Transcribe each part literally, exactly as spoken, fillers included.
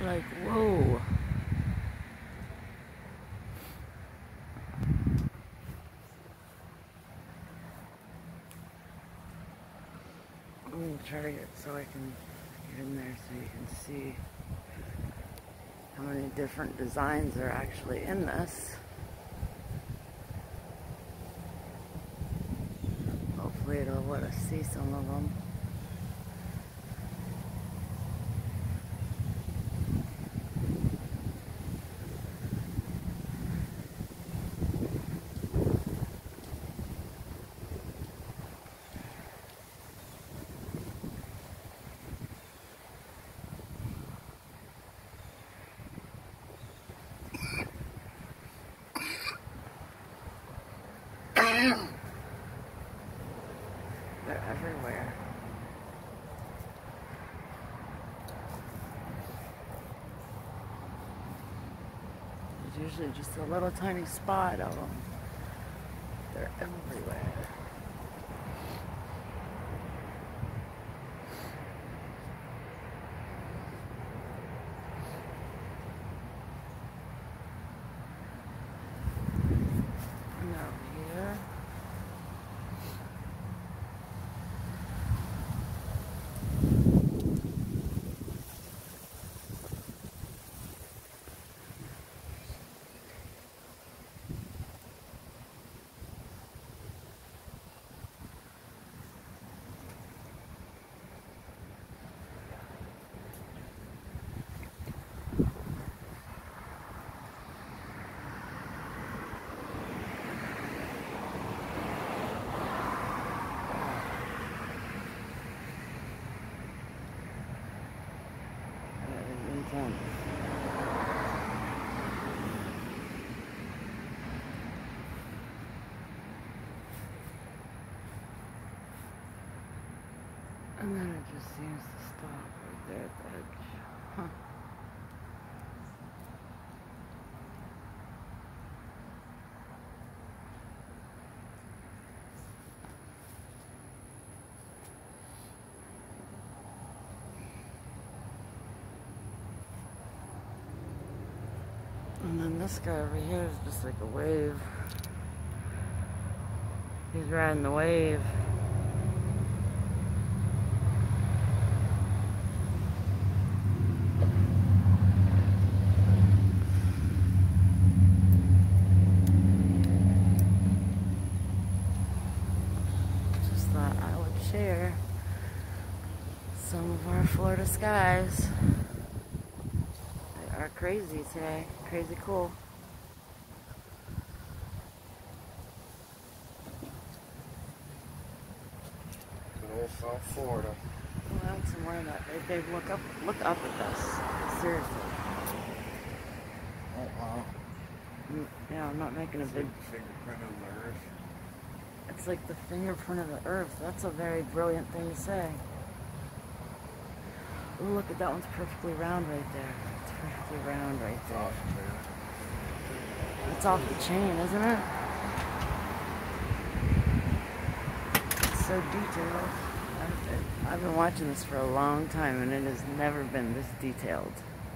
Like, whoa. I'm gonna try to get so I can get in there so you can see how many different designs are actually in this. Hopefully it'll let us see some of them. They're everywhere. There's usually just a little tiny spot of them. They're everywhere. And over here. Intense. And then it just seems to stop right there at the edge. Huh. And then this guy over here is just like a wave. He's riding the wave. Just thought I would share some of our Florida skies. Are crazy today. Crazy cool. Good old South Florida. Go out somewhere that they, they look up look up at us. Seriously. Oh wow. Mm, yeah, I'm not making a big fingerprint on the earth. It's like the fingerprint of the earth. That's a very brilliant thing to say. Ooh, look at that one's perfectly round right there. It's perfectly round right there. It's off the chain, isn't it? It's so detailed. I've, I've been watching this for a long time and it has never been this detailed.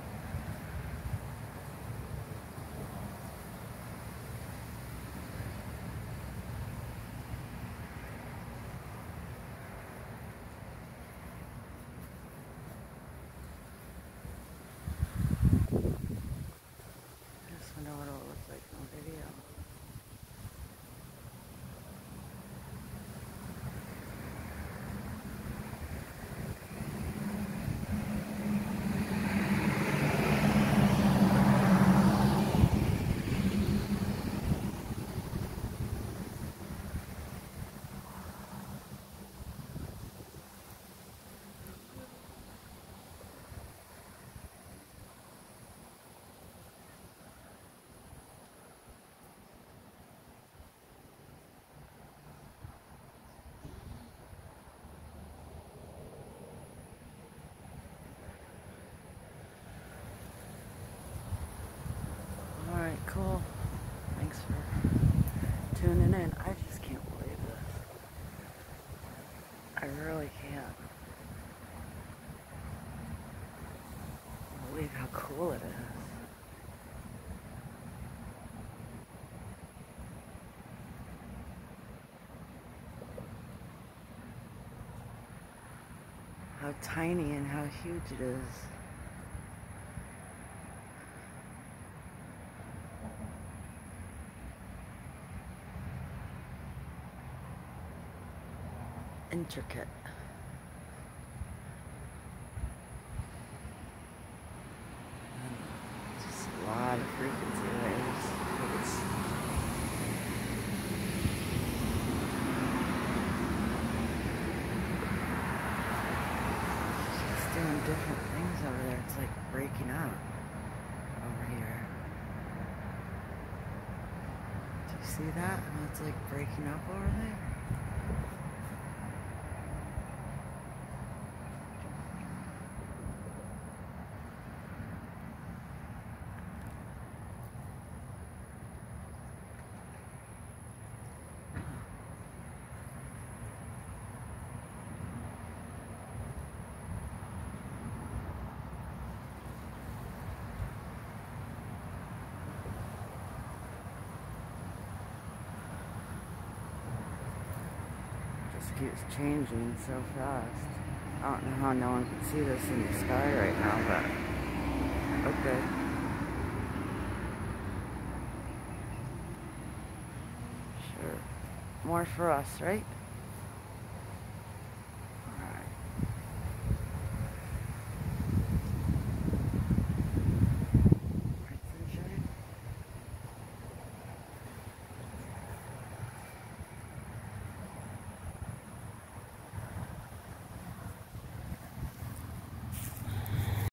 Alright, cool. Thanks for tuning in. I just can't believe this. I really can't believe believe how cool it is. How tiny and how huge it is. Intricate. And just a lot of frequency waves. It's just doing different things over there. It's like breaking up over here. Do you see that? How it's like breaking up over there? Keeps changing so fast. I don't know how no one can see this in the sky right now, but okay. Sure. More for us, right?